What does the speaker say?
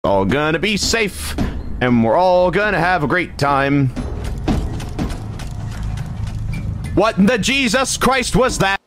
All gonna be safe, and we're all gonna have a great time. What in the Jesus Christ was that?